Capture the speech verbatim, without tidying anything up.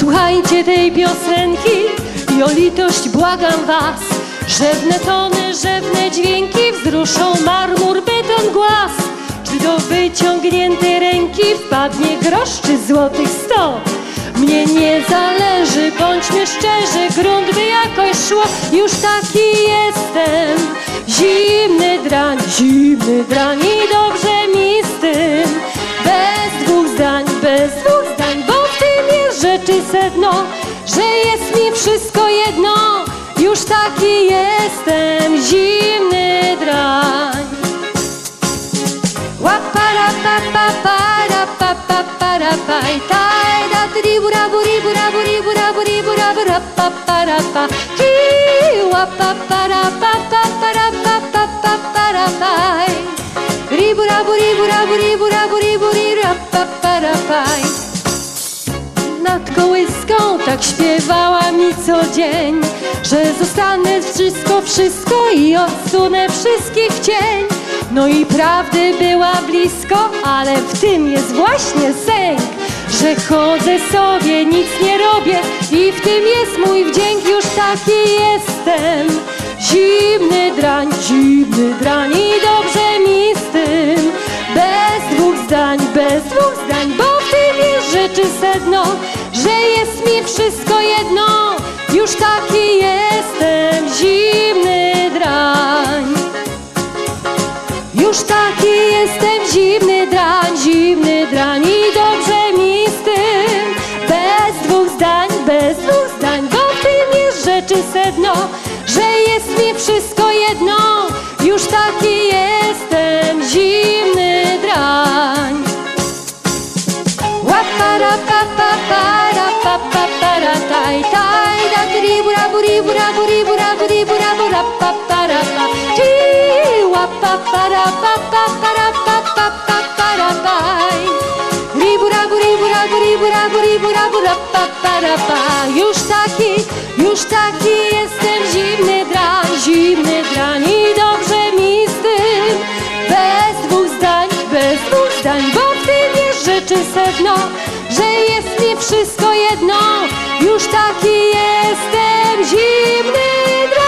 Słuchajcie tej piosenki i o litość błagam was. Rzewne tony, rzewne dźwięki wzruszą marmur, beton, głaz. Czy do wyciągniętej ręki wpadnie grosz czy złotych sto? Mnie nie zależy, bądźmy szczerzy, grunt by jakoś szło. Już taki jestem, zimny drań, zimny drań i dobrze mi z tym. Bez dwóch zdań, bez dwóch zdań, bo w tym jest rzeczy sedno, że jest mi wszystko jedno. Już taki jestem, zimny drań. Łapara pa pa para pa pa para paj taj da tribura buri bura buri bura buri bura bura pa para pa ki łapa para pa pa para pa pa pa para paj tribura buri bura buri bura buri buri pa para paj. Nad kołyską tak śpiewała mi co dzień, że zostanę wszystko, wszystko i odsunę wszystkich cień. No i prawdy była blisko, ale w tym jest właśnie sęk, że chodzę sobie, nic nie robię i w tym jest mój wdzięk. Już taki jestem, zimny drań, zimny drań i dobrze mi z tym. Bez dwóch zdań, bez dwóch zdań, bo w tym jest rzeczy sedno, że jest mi wszystko jedno. Już taki jestem, zimny drań. Już taki jestem, zimny drań, zimny drań i dobrze mi z tym. Bez dwóch zdań, bez dwóch zdań, bo w tym jest rzeczy sedno, że jest mi wszystko jedno. Już taki jestem, zimny drań. Łapara pa pa para pa pa para taj taj da tribura buri bura buri bura buri bura bura pa para pa ti łapa para pa pa para pa pa pa para paj tribura buri bura buri bura buri bura bura pa para pa. Już taki, już taki jestem, zimny drań, zimny drań i dobrze mi z tym. Bez dwóch zdań, bez dwóch zdań, bo w tym jest rzeczy sedno, że jest mi wszystko jedno. Już taki jestem, zimny drań.